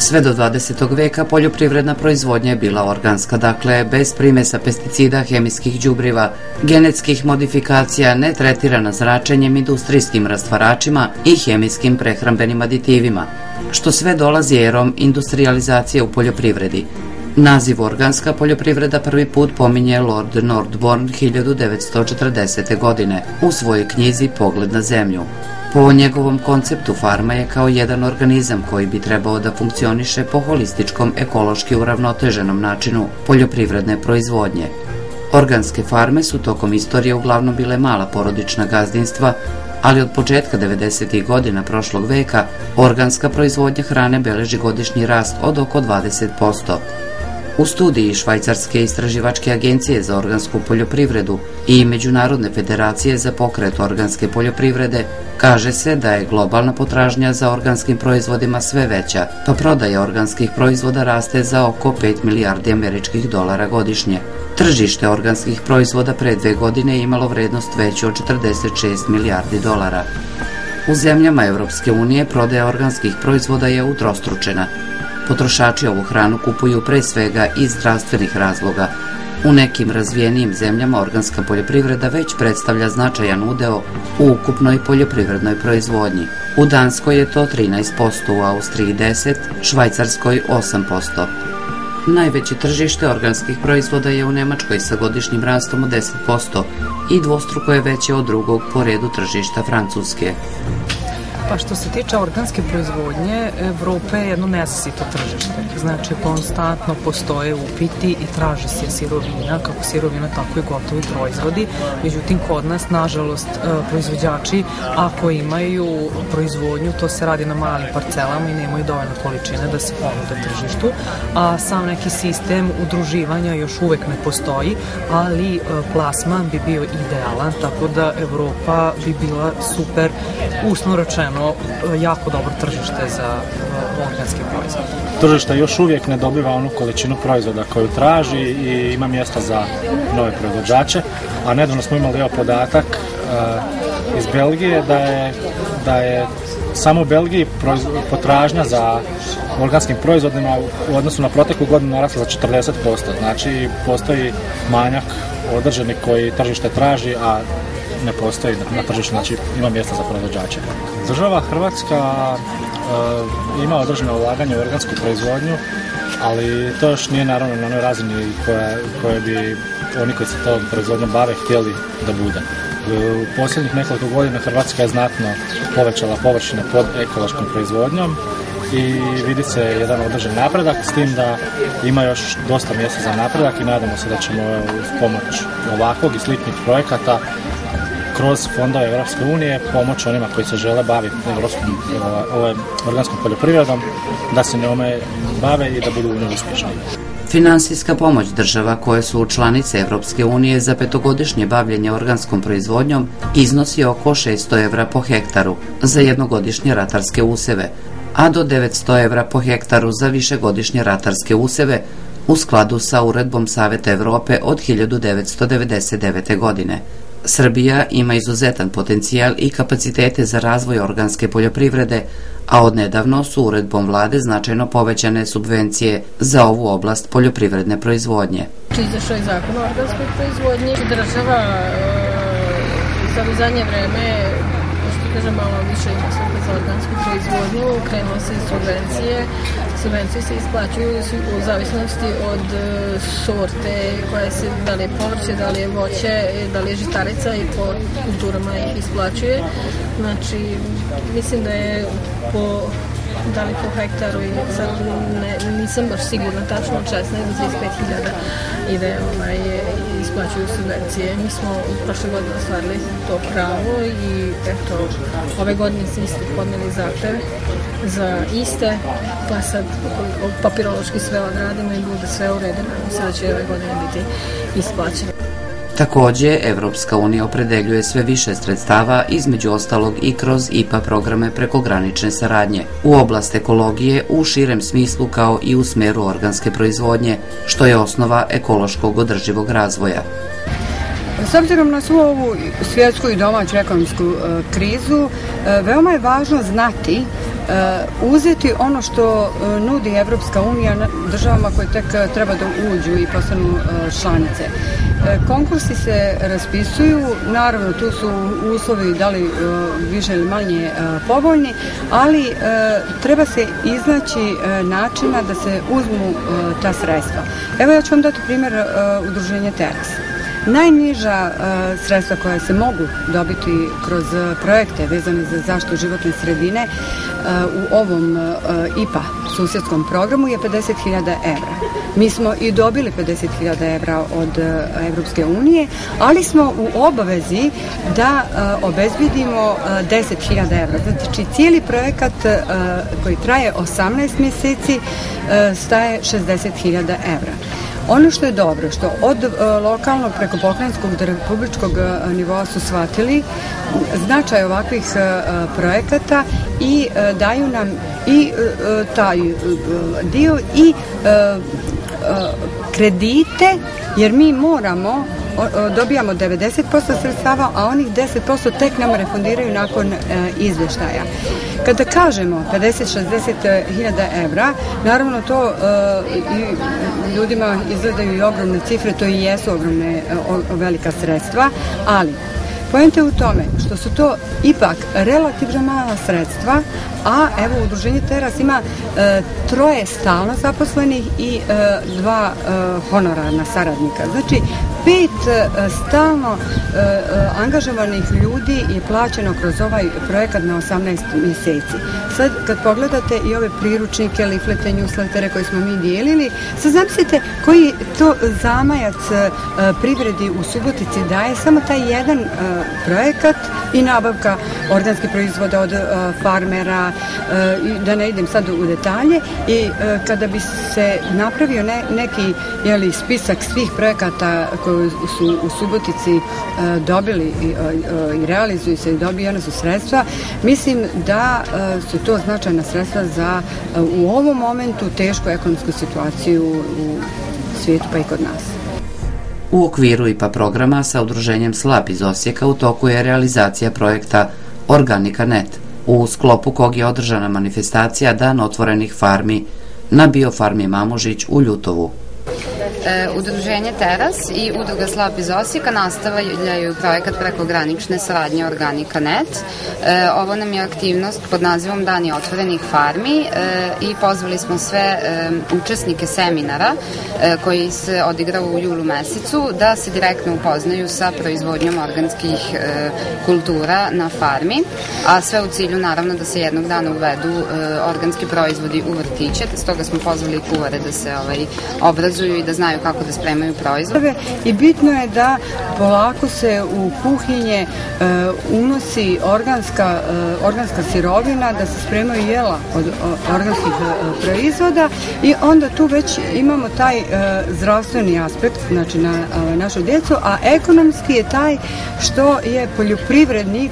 Sve do 20. veka poljoprivredna proizvodnja je bila organska, dakle bez primesa pesticida, hemijskih đubriva, genetskih modifikacija, ne tretirana zračenjem, industrijskim rastvaračima i hemijskim prehrambenim aditivima, što sve dolazi erom industrijalizacije u poljoprivredi. Naziv organska poljoprivreda prvi put pominje Lord Nordborn 1940. godine u svojoj knjizi Pogled na zemlju. Po njegovom konceptu farma je kao jedan organizam koji bi trebao da funkcioniše po holističkom, ekološki uravnoteženom načinu poljoprivredne proizvodnje. Organske farme su tokom istorije uglavnom bile mala porodična gazdinstva, ali od početka 90. godina prošlog veka organska proizvodnja hrane beleži godišnji rast od oko 20%. U studiji Švajcarske istraživačke agencije za organsku poljoprivredu i Međunarodne federacije za pokret organske poljoprivrede kaže se da je globalna potražnja za organskim proizvodima sve veća, pa prodaja organskih proizvoda raste za oko 5 milijardi američkih dolara godišnje. Tržište organskih proizvoda pre 2 godine je imalo vrednost veću od 46 milijardi dolara. U zemljama Evropske unije prodaja organskih proizvoda je utrostručena. Potrošači ovu hranu kupuju pre svega iz zdravstvenih razloga. U nekim razvijenijim zemljama organska poljoprivreda već predstavlja značajan udeo u ukupnoj poljoprivrednoj proizvodnji. U Danskoj je to 13%, u Austriji 10%, Švajcarskoj 8%. Najveće tržište organskih proizvoda je u Nemačkoj sa godišnjim rastom od 10% i dvostruko je veće od drugog po redu tržišta Francuske. Pa što se tiče organske proizvodnje, Evropa je jedno nesasito tržište. Znači, konstantno postoje upiti i traži se sirovina, kako sirovina, tako i gotovi proizvodi. Međutim, kod nas, nažalost, proizvođači, ako imaju proizvodnju, to se radi na malim parcelama i nemaju dovoljno količine da se ponude tržištu, a sam neki sistem udruživanja još uvek ne postoji, ali plasman bi bio idealan, tako da Evropa bi bila super, uslovno rečeno, jako dobro tržište za organske proizvode. Tržište još uvijek ne dobiva onu količinu proizvoda koju traži i ima mjesta za nove proizvođače, a nedavno smo imali podatak iz Belgije da je samo u Belgiji potražnja za organskim proizvodima u odnosu na proteklu godinu narasla za 40%. Znači, postoji manjak određeni koji tržište traži, a ne postoji na tržištu, znači ima mjesta za proizvođače. Država Hrvatska ima određeno ulaganje u organsku proizvodnju, ali to još nije naravno na onoj razini koje bi oni koji se to proizvodnjom bave htjeli da bude. U posljednjih nekoliko godina Hrvatska je znatno povećala površine pod ekološkom proizvodnjom i vidi se jedan određen napredak, s tim da ima još dosta mjesta za napredak i nadamo se da ćemo uz pomoć ovakvog i sličnih projekata kroz fondove Evropske unije pomoći onima koji se žele baviti organskom poljoprivredom, da se njome bave i da budu u njoj uspješni. Finansijska pomoć država koje su članice Evropske unije za 5-godišnje bavljenje organskom proizvodnjom iznosi oko 600 evra po hektaru za jednogodišnje ratarske useve, a do 900 evra po hektaru za višegodišnje ratarske useve u skladu sa uredbom Saveta Evrope od 1999. godine. Srbija ima izuzetan potencijal i kapacitete za razvoj organske poljoprivrede, a odnedavno su uredbom vlade značajno povećane subvencije za ovu oblast poljoprivredne proizvodnje. Izašao je zakon o organskoj proizvodnji. Država sad u zadnje vreme, što kažem, malo više ima za organsku proizvodnju, krenulo se subvencije. Subvencije se isplaćuju u zavisnosti od sorte koje se, da li je povrće, da li je voće, da li je žitarica i po kulturama ih isplaćuje. Znači, mislim da je da li po hektaru i sad nisam baš sigurna tačno od 16 do 25.000 ide isplaćuju subvencije. Mi smo prošle godine ostvarili to pravo i eto, ove godine se isto podneli zahtev za iste, pa sad papirološki sve odradimo i bude sve u redu, nadam se da će ove godine biti isplaćeno. Takođe, Evropska unija opredeljuje sve više sredstava, između ostalog i kroz IPA programe prekogranične saradnje, u oblast ekologije u širem smislu kao i u smeru organske proizvodnje, što je osnova ekološkog održivog razvoja. S obzirom na svu ovu svjetsku i domaću ekonomsku krizu, veoma je važno znati uzeti ono što nudi Evropska unija državama koje tek treba da uđu i postanu članice. Konkursi se raspisuju, naravno tu su uslovi da li više ili manje povoljni, ali treba se iznaći načina da se uzmu ta sredstva. Evo ja ću vam dati primjer udruženja Teras. Najniža sredstva koja se mogu dobiti kroz projekte vezane za zaštitu životne sredine u ovom IPA susjedskom programu je 50.000 evra. Mi smo i dobili 50.000 evra od Evropske unije, ali smo u obavezi da obezbedimo 10.000 evra. Znači cijeli projekat koji traje 18 mjeseci staje 60.000 evra. Ono što je dobro, što od lokalnog preko pokrajinskog do republičkog nivoa su shvatili značaj ovakvih projekata i daju nam i taj dio i kredite, jer mi moramo dobijamo 90% sredstava, a onih 10% tek nam refundiraju nakon izvještaja. Kada kažemo 50-60 hiljada evra, naravno to ljudima izgledaju i ogromne cifre, to i jesu ogromne, velika sredstva, ali poenta je u tome što su to ipak relativno mala sredstva, a evo udruženje Teras ima 3 stalno zaposlenih i 2 honorarna saradnika. Znači 5 stalno angažovanih ljudi je plaćeno kroz ovaj projekat na 18 mjeseci. Sad kad pogledate i ove priručnike, liflete, newslettere koje smo mi dijelili, sad zamislite koji to zamajac privredi u Subotici daje samo taj jedan projekat i nabavka organskih proizvoda od farmera, da ne idem sad u detalje, i kada bi se napravio neki spisak svih projekata koji su u Subotici dobili i realizuju se i dobijena su sredstva, mislim da su to značajna sredstva za u ovom momentu tešku ekonomsku situaciju u svijetu pa i kod nas. U okviru IPA programa sa udruženjem SLAP iz Osijeka u toku je realizacija projekta Organika Net, u sklopu kog je održana manifestacija Dan otvorenih farmi na biofarmi Mamužić u Ljutovu. Udruženje Teras i udruga SLAP iz Osijeka nastavljaju projekat prekogranične saradnje Organika Net. Ovo nam je aktivnost pod nazivom Dani otvorenih farmi i pozvali smo sve učesnike seminara koji se odigrao u julu mesecu da se direktno upoznaju sa proizvodnjom organskih kultura na farmi, a sve u cilju naravno da se jednog dana uvedu organski proizvodi u vrtiće. Stoga smo pozvali kuvare da se obrazuju i da znaju kako da spremaju proizvode. I bitno je da polako se u kuhinje unosi organska sirovina, da se spremaju jela od organskih proizvoda i onda tu već imamo taj zdravstveni aspekt, znači na našu djecu, a ekonomski je taj što je poljoprivrednik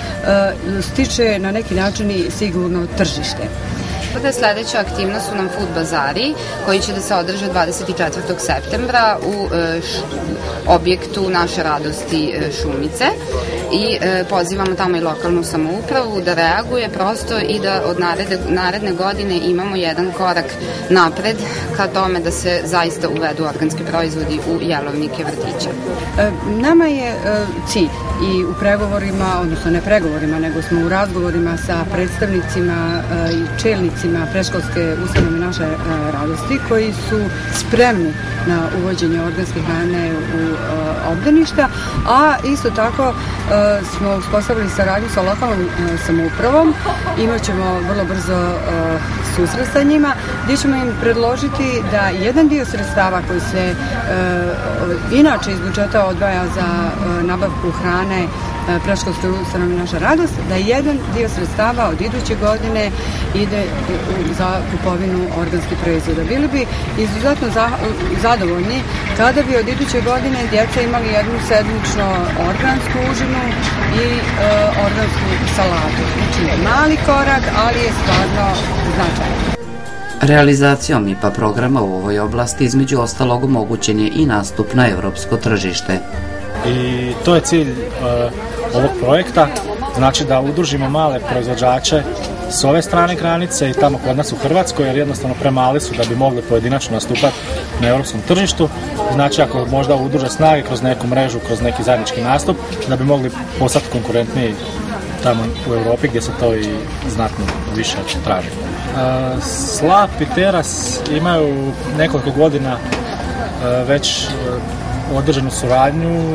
stiče na neki način i sigurno tržište. Sledeća aktivnost su nam food bazari koji će da se održe 24. septembra u objektu Naše radosti Šumice i pozivamo tamo i lokalnu samoupravu da reaguje prosto i da od naredne godine imamo jedan korak napred ka tome da se zaista uvedu organski proizvodi u jelovnike vrtića. Nama je cilj i u pregovorima, odnosno ne pregovorima, nego smo u razgovorima sa predstavnicima i čelnicima predškolske ustanove Naše radosti koji su spremni na uvođenje organske hrane u obdaništa, a isto tako smo uspostavili saradnju sa lokalnom samoupravom. Imaćemo vrlo brzo susret sa njima, gdje ćemo im predložiti da jedan dio sredstava koji se inače iz budžeta odvaja za nabavku hrane predškolske ustanove Naša radost, da jedan dio sredstava od iduće godine ide za kupovinu organskih proizvoda. Bili bi izuzetno zadovoljni kada bi od iduće godine djeca imali jednu sedmično organsku užinu i organsku salatu. Znači mali korak, ali je stvarno značajan. Realizacijom IPA programa u ovoj oblasti između ostalog omogućen je i nastup na evropsko tržište. I to je cilj ovog projekta, znači da udružimo male proizvođače s ove strane granice i tamo kod nas u Hrvatskoj, jer jednostavno premali su da bi mogli pojedinačno nastupati na europskom tržištu. Znači ako možda udruže snage kroz neku mrežu, kroz neki zajednički nastup, da bi mogli postati konkurentniji tamo u Europi gdje se to i znatno više traži. Slap i Teras imaju nekoliko godina već održanu suradnju,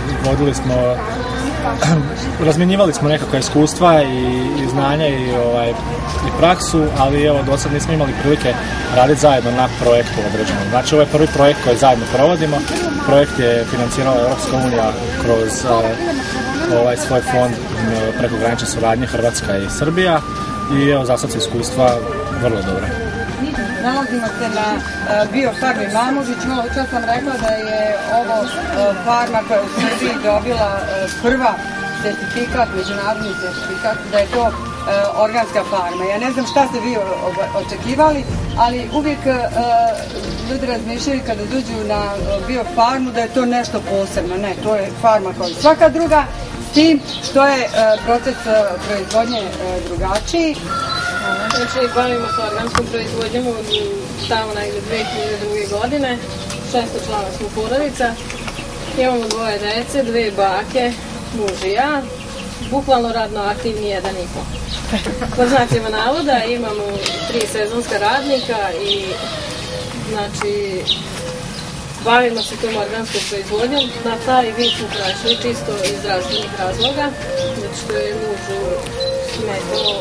razmjenjivali smo nekakva iskustva i znanja i praksu, ali evo do sad nismo imali prilike raditi zajedno na projektu određenom. Znači ovo je prvi projekt koji zajedno provodimo. Projekt je financirala Europska unija kroz svoj fond prekogranične suradnje Hrvatska i Srbija i evo za sad su iskustva vrlo dobra. Nalazimo se na biofarmi Mamužić. Malo čas sam rekla da je ovo farma koja je u Srbiji dobila prva certifikat, međunarodni certifikat, da je to organska farma. Ja ne znam šta ste vi očekivali, ali uvijek ljudi razmišljaju kada dođu na biofarmu da je to nešto posebno. Ne, to je farma kao i svaka druga, s tim što je proces proizvodnje drugačiji. Znači, bavimo se organskom proizvodnjom tamo negdje 2002. godine, 600 člana smo porodica, imamo 2 dece, 2 bake, muž i ja, bukvalno radno aktivni 1,5. Pod znacima navoda imamo 3 sezonska radnika i znači bavimo se tom organskom proizvodnjom. Na taj vid smo prešli čisto iz zdravstvenih razloga, zato što je mužu smetalo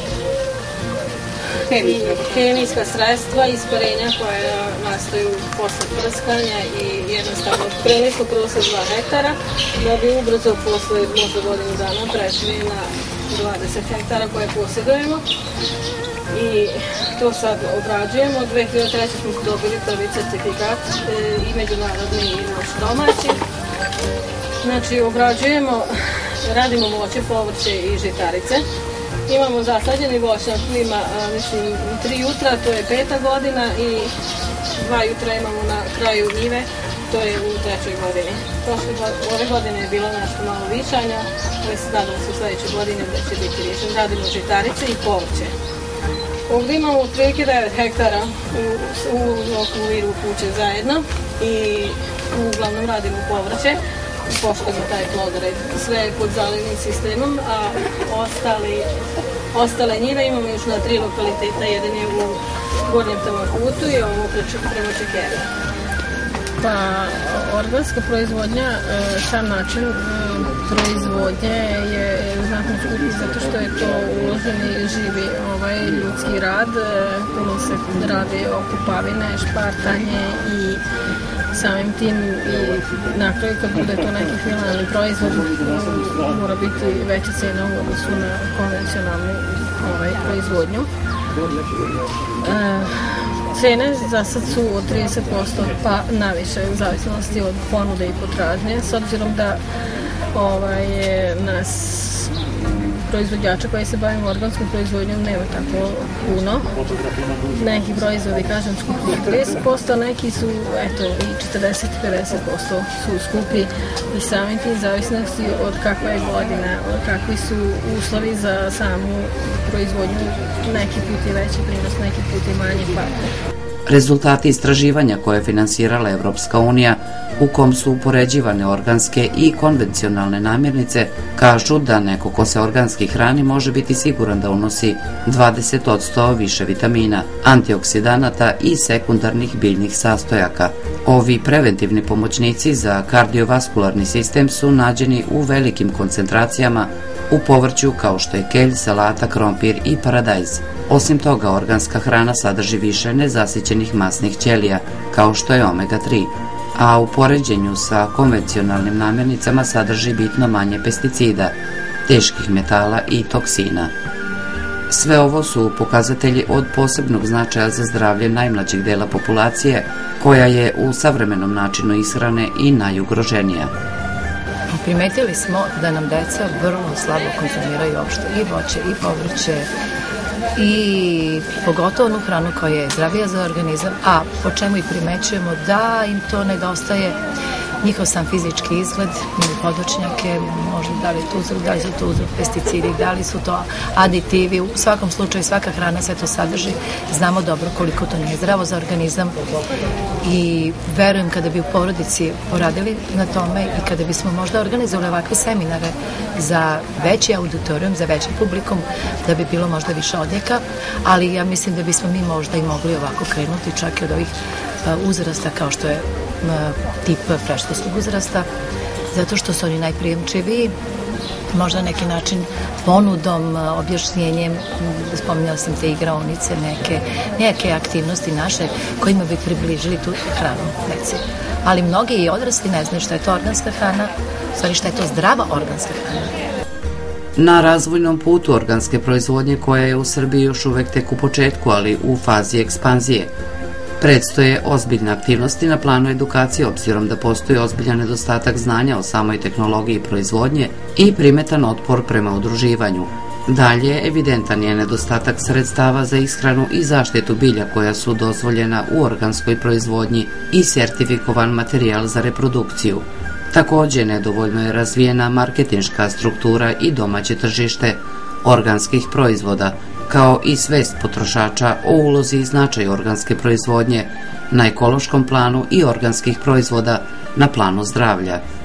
hemijska sredstva, isparenja koja nastaju posle prskanja i jednostavno preli smo prosek 2 hektara da bi ubrzo posle možda godinu dana prešli na 20 hektara koje posjedujemo i to sad obrađujemo. 2003. smo dobili prvi certifikat i međunarodni i naš domaći. Znači obrađujemo, radimo voće, povrće i žitarice. Imamo zasađeni voćnjak, ima 3 jutra, to je 5. godina i 2 jutra imamo na kraju njive, to je u 3. godini. Ove godine je bilo nešto malo višanja, ali se nadamo se u sljedećoj godini da će biti višan. Radimo žitarice i povrće. Ovdje imamo otprilike 9 hektara u okviru kuće zajedno i uglavnom radimo povrće. Poštamo taj plodored, sve je pod zalivnim sistemom, a ostale njive imamo još na 3 lokaliteta, jedan je u Gornjem Tamakutu i ovo prema Čekeru. Pa, organska proizvodnja, sam način proizvodnje je znatno skupi zato što je to uloženi živi ljudski rad, puno se radi oko pavine, špartanje i samim tim i na kraju kad bude to neki finalni proizvod mora biti veća cena u odnosu na konvencionalnu proizvodnju. Cene za sad su od 30% pa naviše u zavisnosti od ponude i potražnje, s obzirom da nas proizvođača koji se bavimo organskom proizvodnjom nema tako puno. Neki proizvodi, kažem, skupi 30%, neki su, eto, i 40-50% su skupi i samim tim zavisnosti od kakva je godina, od kakvi su uslovi za samu proizvodnju, neki put je veći prinos, neki put je manji pad. Rezultati istraživanja koje je finansirala Evropska unija, u kom su upoređivane organske i konvencionalne namirnice, kažu da neko ko se organski hrani može biti siguran da unosi 20% više vitamina, antioksidanata i sekundarnih biljnih sastojaka. Ovi preventivni pomoćnici za kardiovaskularni sistem su nađeni u velikim koncentracijama u povrću kao što je kelj, salata, krompir i paradajz. Osim toga, organska hrana sadrži više nezasićenih masnih ćelija, kao što je omega-3, a u poređenju sa konvencionalnim namirnicama sadrži bitno manje pesticida, teških metala i toksina. Sve ovo su pokazatelji od posebnog značaja za zdravlje najmlađeg dela populacije, koja je u savremenom načinu ishrane i najugroženija. Primetili smo da nam deca vrlo slabo konzumiraju uopšte i voće i povrće i pogotovo onu hranu koja je zdravija za organizam, a po čemu i primećujemo da im to nedostaje njihov sam fizički izgled, imaju podočnjake, možda da li su to uzrok pesticidi, da li su to aditivi, u svakom slučaju svaka hrana sve to sadrži, znamo dobro koliko to nije zdravo za organizam i verujem kada bi u porodici poradili na tome i kada bismo možda organizovali ovakve seminare za veći auditorijum, za veći publikum, da bi bilo možda više odjeka, ali ja mislim da bismo mi možda i mogli ovako krenuti čak i od ovih uzrasta kao što je tip predškolskog uzrasta, zato što su oni najprijemčiviji, možda neki način ponudom, objašnjenjem, spominjala sam te igraonice, neke aktivnosti naše kojima bi približili tu hranu deci. Ali mnogi i odrasli ne znaju šta je to organska hrana, stvari šta je to zdrava organska hrana. Na razvojnom putu organske proizvodnje, koja je u Srbiji još uvek tek u početku, ali u fazi ekspanzije, predstoje ozbiljne aktivnosti na planu edukacije, obzirom da postoji ozbiljan nedostatak znanja o samoj tehnologiji proizvodnje i primetan otpor prema udruživanju. Dalje, evidentan je nedostatak sredstava za ishranu i zaštitu bilja koja su dozvoljena u organskoj proizvodnji i sertifikovan materijal za reprodukciju. Također, nedovoljno je razvijena marketinška struktura i domaće tržište organskih proizvoda, kao i svest potrošača o ulozi i značaju organske proizvodnje na ekološkom planu i organskih proizvoda na planu zdravlja.